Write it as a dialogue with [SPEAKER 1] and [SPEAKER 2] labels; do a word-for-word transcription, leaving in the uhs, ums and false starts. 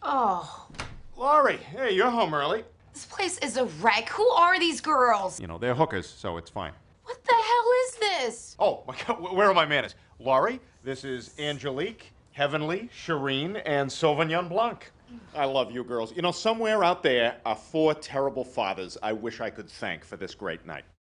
[SPEAKER 1] Oh.
[SPEAKER 2] Laurie, hey, you're home early.
[SPEAKER 1] This place is a wreck. Who are these girls?
[SPEAKER 2] You know, they're hookers, so it's fine.
[SPEAKER 1] What the hell is this?
[SPEAKER 2] Oh, my God, where are my manners? Laurie, this is Angelique, Heavenly, Shireen, and Sauvignon Blanc. I love you girls. You know, somewhere out there are four terrible fathers I wish I could thank for this great night.